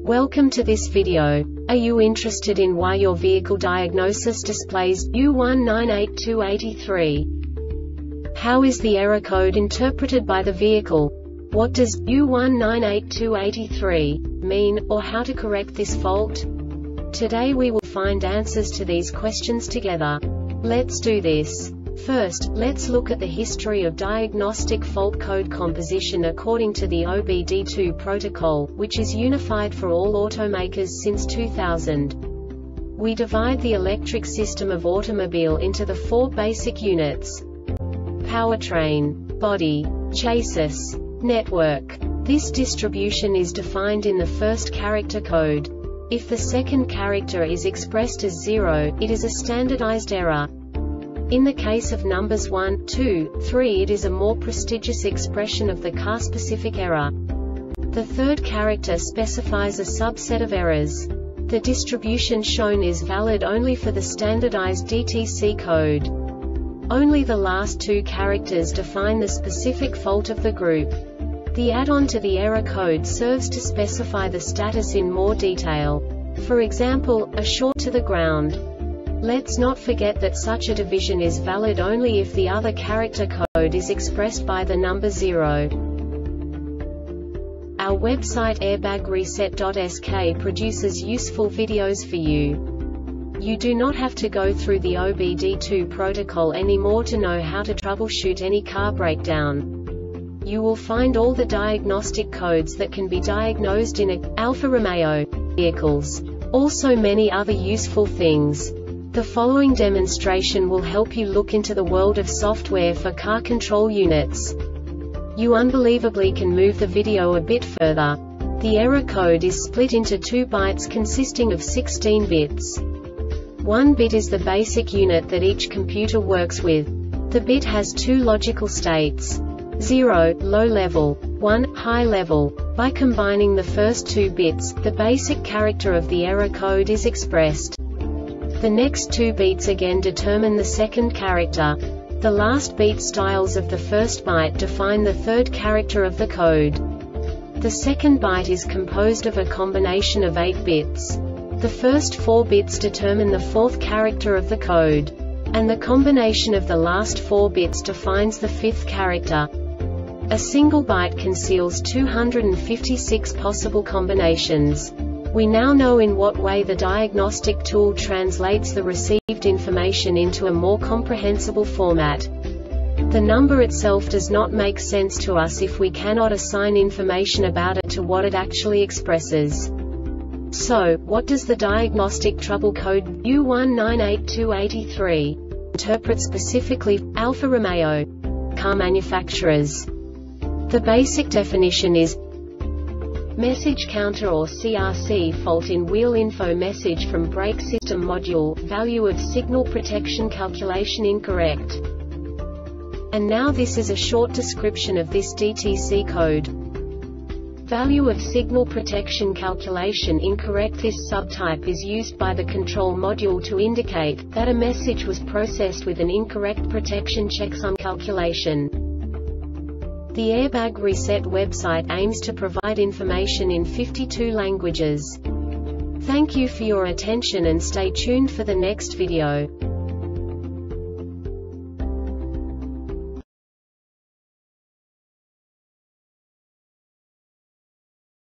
Welcome to this video. Are you interested in why your vehicle diagnosis displays U198283? How is the error code interpreted by the vehicle? What does U198283 mean, or how to correct this fault? Today we will find answers to these questions together. Let's do this. First, let's look at the history of diagnostic fault code composition according to the OBD2 protocol, which is unified for all automakers since 2000. We divide the electric system of automobile into the four basic units: powertrain, body, chassis, network. This distribution is defined in the first character code. If the second character is expressed as 0, it is a standardized error. In the case of numbers 1, 2, 3, it is a more prestigious expression of the car-specific error. The third character specifies a subset of errors. The distribution shown is valid only for the standardized DTC code. Only the last two characters define the specific fault of the group. The add-on to the error code serves to specify the status in more detail. For example, a short to the ground. Let's not forget that such a division is valid only if the other character code is expressed by the number 0. Our website airbagreset.sk produces useful videos for you. You do not have to go through the OBD2 protocol anymore to know how to troubleshoot any car breakdown. You will find all the diagnostic codes that can be diagnosed in Alfa Romeo vehicles. Also many other useful things. The following demonstration will help you look into the world of software for car control units. You unbelievably can move the video a bit further. The error code is split into 2 bytes consisting of 16 bits. 1 bit is the basic unit that each computer works with. The bit has 2 logical states: 0, low level, 1, high level. By combining the first 2 bits, the basic character of the error code is expressed. The next 2 beats again determine the second character. The last beat styles of the first byte define the third character of the code. The second byte is composed of a combination of 8 bits. The first 4 bits determine the fourth character of the code. And the combination of the last 4 bits defines the fifth character. A single byte conceals 256 possible combinations. We now know in what way the diagnostic tool translates the received information into a more comprehensible format. The number itself does not make sense to us if we cannot assign information about it to what it actually expresses. So, what does the diagnostic trouble code U198283 interpret specifically for Alfa Romeo car manufacturers? The basic definition is message counter or CRC fault in wheel info message from brake system module, value of signal protection calculation incorrect. And now this is a short description of this DTC code. Value of signal protection calculation incorrect. This subtype is used by the control module to indicate that a message was processed with an incorrect protection checksum calculation. The Airbag Reset website aims to provide information in 52 languages. Thank you for your attention and stay tuned for the next video.